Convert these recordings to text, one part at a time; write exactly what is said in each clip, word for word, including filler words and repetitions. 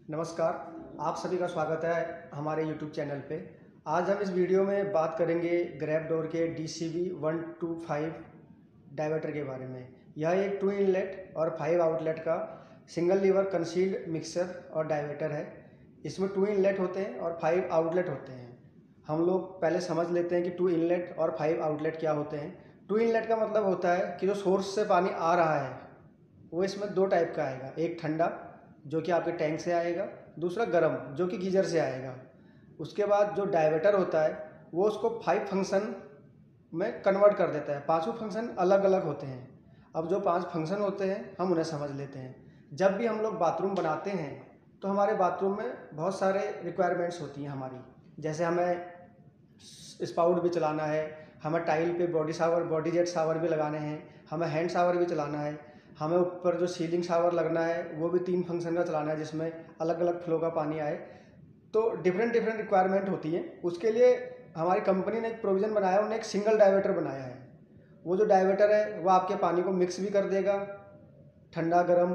नमस्कार, आप सभी का स्वागत है हमारे यूट्यूब चैनल पे। आज हम इस वीडियो में बात करेंगे ग्रैब डोर के D C B one two five diverter के बारे में। यह एक टू इनलेट और फाइव आउटलेट का सिंगल लीवर कंसील्ड मिक्सर और डाइवर्टर है। इसमें टू इनलेट होते हैं और फाइव आउटलेट होते हैं। हम लोग पहले समझ लेते हैं कि टू इनलेट और फाइव आउटलेट क्या होते हैं। टू इनलेट का मतलब होता है कि जो सोर्स से पानी आ रहा है वो इसमें दो टाइप का आएगा, एक ठंडा जो कि आपके टैंक से आएगा, दूसरा गर्म जो कि गीजर से आएगा। उसके बाद जो डाइवर्टर होता है वो उसको फाइव फंक्शन में कन्वर्ट कर देता है। पांचों फंक्शन अलग अलग होते हैं। अब जो पांच फंक्शन होते हैं हम उन्हें समझ लेते हैं। जब भी हम लोग बाथरूम बनाते हैं तो हमारे बाथरूम में बहुत सारे रिक्वायरमेंट्स होती हैं हमारी, जैसे हमें स्पाउट भी चलाना है, हमें टाइल पे body shower body jet shower भी लगाने हैं, हमें हैंड शावर भी चलाना है, हमें ऊपर जो सीलिंग शावर लगना है वो भी तीन फंक्शन का चलाना है जिसमें अलग अलग फ्लो का पानी आए। तो डिफरेंट डिफरेंट रिक्वायरमेंट होती है। उसके लिए हमारी कंपनी ने एक प्रोविज़न बनाया है, उन्होंने एक सिंगल डाइवर्टर बनाया है। वो जो डाइवर्टर है वो आपके पानी को मिक्स भी कर देगा, ठंडा गर्म,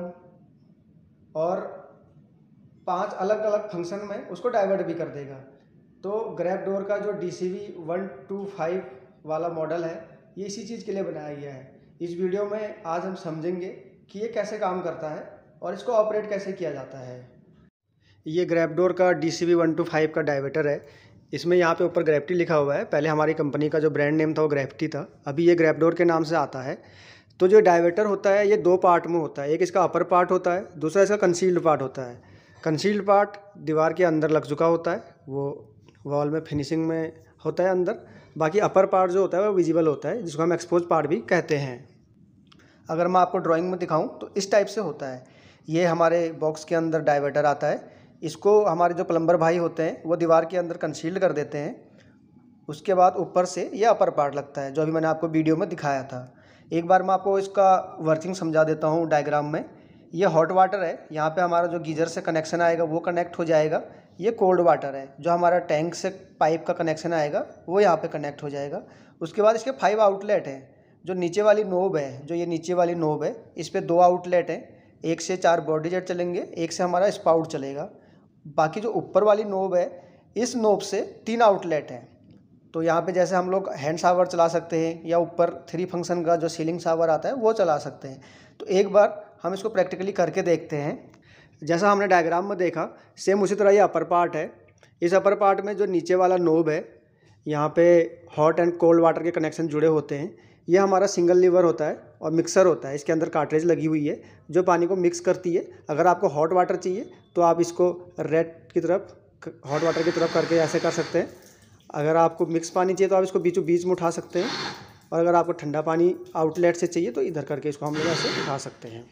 और पांच अलग अलग फंक्शन में उसको डाइवर्ट भी कर देगा। तो ग्रैब डोर का जो D C B one two five वाला मॉडल है ये इसी चीज़ के लिए बनाया गया है। इस वीडियो में आज हम समझेंगे कि ये कैसे काम करता है और इसको ऑपरेट कैसे किया जाता है। ये ग्रैब डोर का D C B one two five का डाइवर्टर है। इसमें यहाँ पे ऊपर ग्रेविटी लिखा हुआ है। पहले हमारी कंपनी का जो ब्रांड नेम था वो ग्रेविटी था, अभी ये ग्रैब डोर के नाम से आता है। तो जो डाइवर्टर होता है ये दो पार्ट में होता है, एक इसका अपर पार्ट होता है, दूसरा इसका कंसील्ड पार्ट होता है। कंसील्ड पार्ट दीवार के अंदर लग चुका होता है, वो वॉल में फिनिशिंग में होता है अंदर। बाकी अपर पार्ट जो होता है वो विजिबल होता है, जिसको हम एक्सपोज पार्ट भी कहते हैं। अगर मैं आपको ड्राइंग में दिखाऊं तो इस टाइप से होता है। ये हमारे बॉक्स के अंदर डाइवर्टर आता है। इसको हमारे जो प्लम्बर भाई होते हैं वो दीवार के अंदर कंसील्ड कर देते हैं। उसके बाद ऊपर से ये अपर पार्ट लगता है जो अभी मैंने आपको वीडियो में दिखाया था। एक बार मैं आपको इसका वर्किंग समझा देता हूँ डायग्राम में। ये हॉट वाटर है, यहाँ पे हमारा जो गीजर से कनेक्शन आएगा वो कनेक्ट हो जाएगा। ये कोल्ड वाटर है, जो हमारा टैंक से पाइप का कनेक्शन आएगा वो यहाँ पे कनेक्ट हो जाएगा। उसके बाद इसके फाइव आउटलेट हैं। जो नीचे वाली नोब है, जो ये नीचे वाली नोब है, इस पे दो आउटलेट हैं। एक से चार बॉडी जेट चलेंगे, एक से हमारा स्पाउट चलेगा। बाकी जो ऊपर वाली नोब है, इस नोब से तीन आउटलेट हैं। तो यहाँ पे जैसे हम लोग हैंड शावर चला सकते हैं या ऊपर थ्री फंक्शन का जो सीलिंग शावर आता है वो चला सकते हैं। तो एक बार हम इसको प्रैक्टिकली करके देखते हैं। जैसा हमने डायग्राम में देखा सेम उसी तरह ये अपर पार्ट है। इस अपर पार्ट में जो नीचे वाला नोब है, यहाँ पे हॉट एंड कोल्ड वाटर के कनेक्शन जुड़े होते हैं। ये हमारा सिंगल लीवर होता है और मिक्सर होता है। इसके अंदर कार्ट्रिज लगी हुई है जो पानी को मिक्स करती है। अगर आपको हॉट वाटर चाहिए तो आप इसको रेड की तरफ, हॉट वाटर की तरफ करके ऐसे कर सकते हैं। अगर आपको मिक्स पानी चाहिए तो आप इसको बीचों बीच में उठा सकते हैं, और अगर आपको ठंडा पानी आउटलेट से चाहिए तो इधर करके इसको हम लोग ऐसे उठा सकते हैं।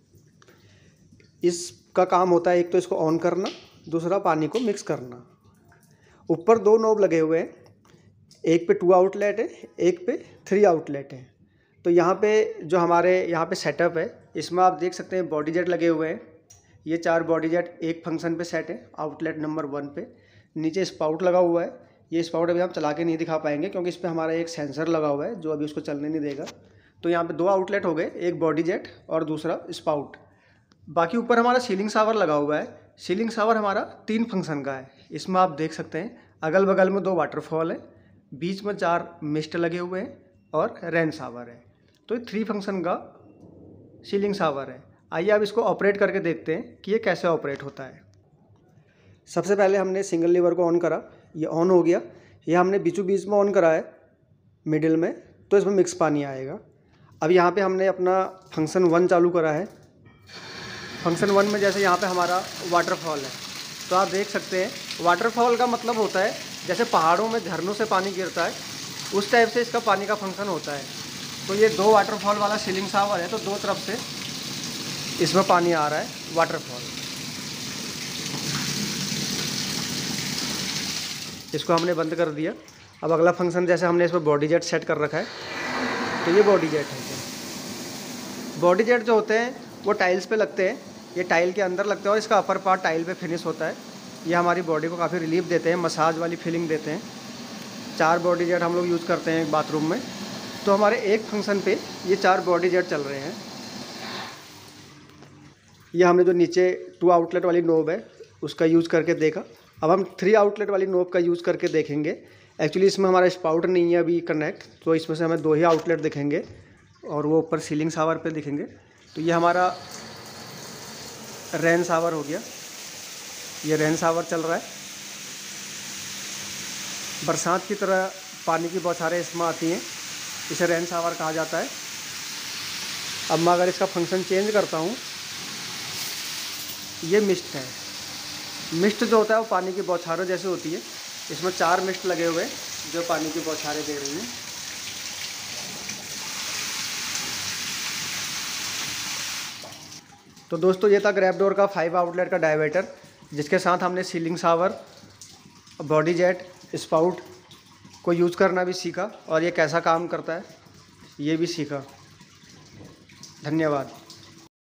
इसका काम होता है एक तो इसको ऑन करना, दूसरा पानी को मिक्स करना। ऊपर दो नोब लगे हुए हैं, एक पे टू आउटलेट है, एक पे थ्री आउटलेट है। तो यहाँ पे जो हमारे यहाँ पे सेटअप है, इसमें आप देख सकते हैं बॉडी जेट लगे हुए हैं। ये चार बॉडी जेट एक फंक्शन पे सेट है, आउटलेट नंबर वन पे। नीचे स्पाउट लगा हुआ है। ये स्पाउट अभी हम चला के नहीं दिखा पाएंगे क्योंकि इस पर हमारा एक सेंसर लगा हुआ है जो अभी उसको चलने नहीं देगा। तो यहाँ पर दो आउटलेट हो गए, एक बॉडी जेट और दूसरा स्पाउट। बाकी ऊपर हमारा सीलिंग शावर लगा हुआ है। सीलिंग शावर हमारा तीन फंक्शन का है। इसमें आप देख सकते हैं अगल बगल में दो वाटरफॉल है, बीच में चार मिस्ट लगे हुए हैं और रेन शावर है। तो ये थ्री फंक्शन का सीलिंग शावर है। आइए अब इसको ऑपरेट करके देखते हैं कि ये कैसे ऑपरेट होता है। सबसे पहले हमने सिंगल लीवर को ऑन करा, ये ऑन हो गया। ये हमने बीचों बीच में ऑन करा है मिडिल में, तो इसमें मिक्स पानी आएगा। अब यहाँ पे हमने अपना फंक्शन वन चालू करा है। फंक्शन वन में जैसे यहाँ पे हमारा वाटरफॉल है, तो आप देख सकते हैं वाटरफॉल का मतलब होता है जैसे पहाड़ों में झरनों से पानी गिरता है, उस टाइप से इसका पानी का फंक्शन होता है। तो ये दो वाटरफॉल वाला सीलिंग शावर है, तो दो तरफ से इसमें पानी आ रहा है वाटरफॉल। इसको हमने बंद कर दिया। अब अगला फंक्शन जैसे हमने इसमें बॉडी जेट सेट कर रखा है, तो ये बॉडी जेट है। बॉडी जेट जो होते हैं वो टाइल्स पे लगते हैं, ये टाइल के अंदर लगते हैं और इसका अपर पार्ट टाइल पे फिनिश होता है। ये हमारी बॉडी को काफ़ी रिलीफ देते हैं, मसाज वाली फीलिंग देते हैं। चार बॉडी जेट हम लोग यूज़ करते हैं बाथरूम में। तो हमारे एक फंक्शन पे ये चार बॉडी जेट चल रहे हैं। ये हमने जो नीचे टू आउटलेट वाली नोब है उसका यूज़ करके देखा। अब हम थ्री आउटलेट वाली नोब का यूज़ करके देखेंगे। एक्चुअली इसमें हमारा स्पाउट नहीं है अभी कनेक्ट, तो इसमें से हमें दो ही आउटलेट दिखेंगे और वो ऊपर सीलिंग शावर पे दिखेंगे। तो ये हमारा रेन शावर हो गया, ये रेन शावर चल रहा है। बरसात की तरह पानी की बौछारें इसमें आती हैं, इसे रेन शावर कहा जाता है। अब मैं अगर इसका फंक्शन चेंज करता हूँ, ये मिस्ट है। मिस्ट जो होता है वो पानी की बौछारों जैसे होती है। इसमें चार मिस्ट लगे हुए हैं जो पानी की बौछारें दे रही हैं। तो दोस्तों ये था ग्रैब डोर का फाइव आउटलेट का डायवर्टर, जिसके साथ हमने ceiling shower, body jet, spout को यूज़ करना भी सीखा और ये कैसा काम करता है ये भी सीखा। धन्यवाद।